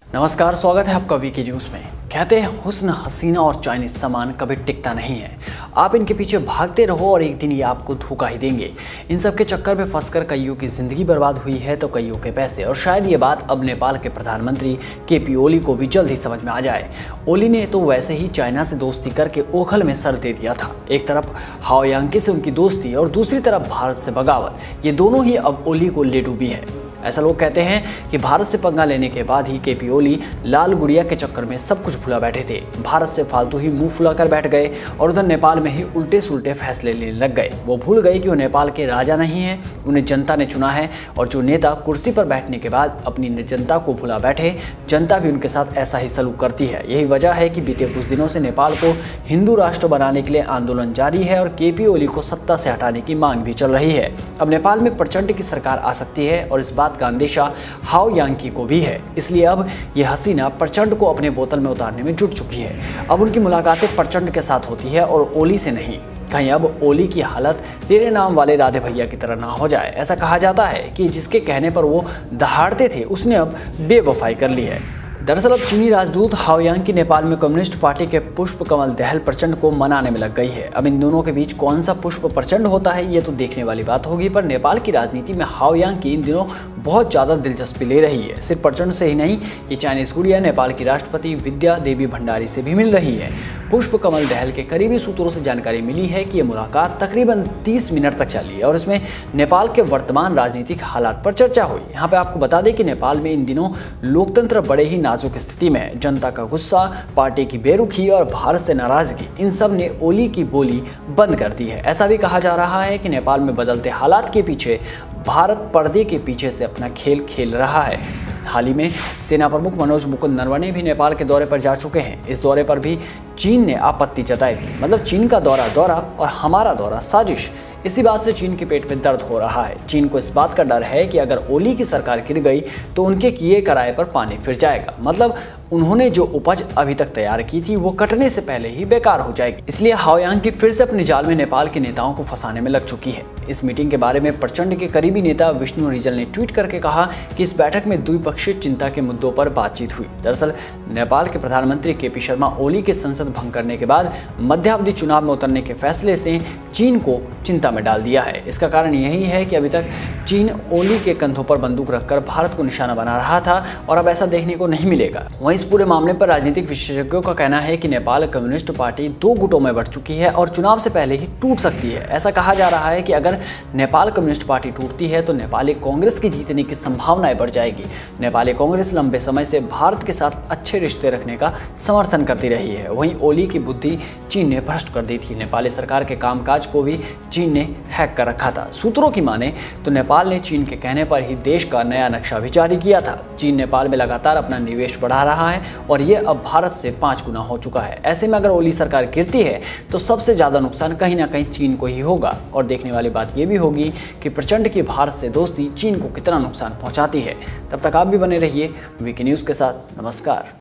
नमस्कार, स्वागत है आपका वीके न्यूज़ में। कहते हैं हुस्न, हसीना और चाइनीज सामान कभी टिकता नहीं है। आप इनके पीछे भागते रहो और एक दिन ये आपको धोखा ही देंगे। इन सब के चक्कर में फंसकर कईयों की जिंदगी बर्बाद हुई है तो कईयों के पैसे। और शायद ये बात अब नेपाल के प्रधानमंत्री केपी ओली को भी जल्द ही समझ में आ जाए। ओली ने तो वैसे ही चाइना से दोस्ती करके ओखल में सर दे दिया था। एक तरफ हाओ यांकी से उनकी दोस्ती और दूसरी तरफ भारत से बगावत, ये दोनों ही अब ओली को ले डूबी है। ऐसा लोग कहते हैं कि भारत से पंगा लेने के बाद ही केपी ओली लाल गुड़िया के चक्कर में सब कुछ भुला बैठे थे। भारत से फालतू ही मुंह फुलाकर बैठ गए और उधर नेपाल में ही उल्टे सुल्टे फैसले लेने लग गए। वो भूल गए कि वो नेपाल के राजा नहीं है, उन्हें जनता ने चुना है। और जो नेता कुर्सी पर बैठने के बाद अपनी जनता को भुला बैठे, जनता भी उनके साथ ऐसा ही सलूक करती है। यही वजह है कि बीते कुछ दिनों से नेपाल को हिंदू राष्ट्र बनाने के लिए आंदोलन जारी है और केपी ओली को सत्ता से हटाने की मांग भी चल रही है। अब नेपाल में प्रचंड की सरकार आ सकती है और इस बात का अंदेशा हाओ यांकी को भी है। इसलिए अब ये हसीना प्रचंड को अपने बोतल में उतारने में जुट चुकी है। अब उनकी मुलाकातें प्रचंड के साथ होती है और ओली से नहीं। कहीं अब ओली की हालत तेरे नाम वाले राधे भैया की तरह ना हो जाए। ऐसा कहा जाता है कि जिसके कहने पर वो दहाड़ते थे उसने अब बेवफाई कर ली है। दरअसल अब चीनी राजदूत हाओ यांकी नेपाल में कम्युनिस्ट पार्टी के पुष्प कमल दहल प्रचंड को मनाने में लग गई है। अब इन दोनों के बीच कौन सा पुष्प प्रचंड होता है ये तो देखने वाली बात होगी, पर नेपाल की राजनीति में हाओ यांकी इन दिनों बहुत ज़्यादा दिलचस्पी ले रही है। सिर्फ प्रचंड से ही नहीं, ये चाइनीज गुड़िया नेपाल की राष्ट्रपति विद्या देवी भंडारी से भी मिल रही है। पुष्प कमल दहल के करीबी सूत्रों से जानकारी मिली है कि ये मुलाकात तकरीबन 30 मिनट तक चली और इसमें नेपाल के वर्तमान राजनीतिक हालात पर चर्चा हुई। यहाँ पे आपको बता दें कि नेपाल में इन दिनों लोकतंत्र बड़े ही नाजुक स्थिति में है। जनता का गुस्सा, पार्टी की बेरुखी और भारत से नाराजगी, इन सब ने ओली की बोली बंद कर दी है। ऐसा भी कहा जा रहा है कि नेपाल में बदलते हालात के पीछे भारत पर्दे के पीछे से अपना खेल खेल रहा है। हाल ही में सेना प्रमुख मनोज मुकुंद नरवणे भी नेपाल के दौरे पर जा चुके हैं। इस दौरे पर भी चीन ने आपत्ति जताई थी। मतलब चीन का दौरा और हमारा दौरा साजिश। इसी बात से चीन के पेट में दर्द हो रहा है। चीन को इस बात का डर है कि अगर ओली की सरकार गिर गई तो उनके किए कराए पर पानी फिर जाएगा। मतलब उन्होंने जो उपज अभी तक तैयार की थी वो कटने से पहले ही बेकार हो जाएगी। इसलिए हाओ यांकी फिर से अपने जाल में नेपाल के नेताओं को फंसाने में लग चुकी है। इस मीटिंग के बारे में प्रचंड के करीबी नेता विष्णु रिजल ने ट्वीट करके कहा कि इस बैठक में द्विपक्षीय चिंता के मुद्दों पर बातचीत हुई। दरअसल नेपाल के प्रधानमंत्री केपी शर्मा ओली के संसद भंग करने के बाद मध्यावधि चुनाव में उतरने के फैसले से चीन को चिंता में डाल दिया है। इसका कारण यही है कि अभी तक चीन ओली के कंधों पर बंदूक रखकर भारत को निशाना बना रहा था और अब ऐसा देखने को नहीं मिलेगा। वहीं इस पूरे मामले पर राजनीतिक विशेषज्ञों का कहना है कि नेपाल कम्युनिस्ट पार्टी 2 गुटों में बढ़ चुकी है और चुनाव से पहले ही टूट सकती है। ऐसा कहा जा रहा है कि अगर नेपाल कम्युनिस्ट पार्टी टूटती है तो नेपाली कांग्रेस की जीतने की संभावनाएं बढ़ जाएगी। नेपाली कांग्रेस लंबे समय से भारत के साथ अच्छे रिश्ते रखने का समर्थन करती रही है। वहीं ओली की बुद्धि चीन ने भ्रष्ट कर दी थी। नेपाली सरकार के कामकाज को भी चीन ने हैक कर रखा था। सूत्रों की माने तो नेपाल ने चीन के कहने पर ही देश का नया नक्शा भी जारी किया था। चीन नेपाल में लगातार अपना निवेश बढ़ा रहा है और ये अब भारत से 5 गुना हो चुका है। ऐसे में अगर ओली सरकार गिरती है तो सबसे ज्यादा नुकसान कहीं ना कहीं चीन को ही होगा। और देखने वाली बात यह भी होगी कि प्रचंड की भारत से दोस्ती चीन को कितना नुकसान पहुंचाती है। तब तक आप भी बने रहिए वीके न्यूज़ के साथ। नमस्कार।